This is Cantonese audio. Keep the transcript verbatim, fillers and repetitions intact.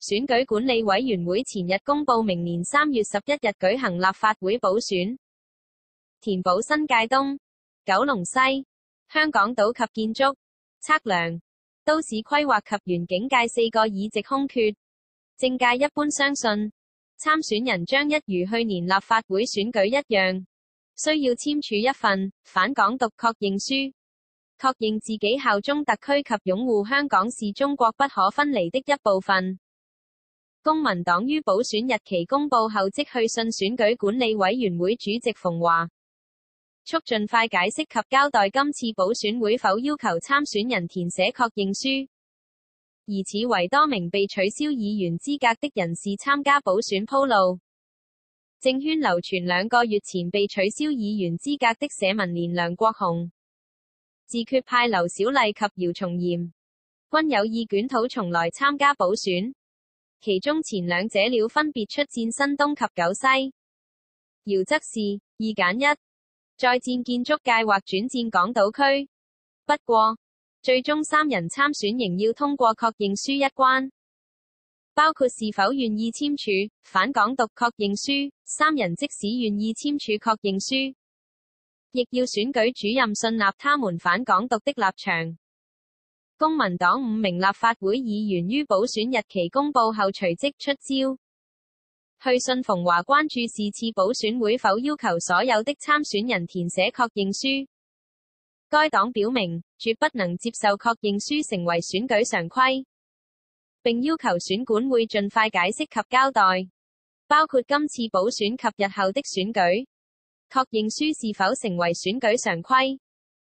選舉管理委員會前日公布明年三月十一日舉行立法會補選，填補新界東、九龍西、香港島及建築、測量、都市規劃及園境界四個議席空缺。政界一般相信，參選人將一如去年立法會選舉一樣，需要簽署一份反港獨確認書，確認自己效忠特區及擁護香港是中國不可分離的一部分。公民黨於補選日期公布後即去信選舉管理委員會主席馮驊，促盡快解釋及交代今次補選會否要求參選人填寫確認書，疑似為多名被取消議員資格的人士參加補選鋪路。政圈流傳兩個月前被取消議員資格的社民連梁國雄、自決派劉小麗及姚松炎，均有意捲土重來參加補選。其中前兩者了分別出戰新東及九西，姚則是二揀一，再戰建築界或轉戰港島區。不過，最終三人參選仍要通過確認書一關，包括是否願意簽署反港獨確認書。三人即使願意簽署確認書，亦要選舉主任信納他們反港獨的立場。公民黨五名立法會議員於補選日期公布後隨即出招，去信馮驊關注是次補選會否要求所有的參選人填寫確認書。該黨表明，絕不能接受確認書成為選舉常規，並要求選管會盡快解釋及交代，包括今次補選及日後的選舉，確認書是否成為選舉常規。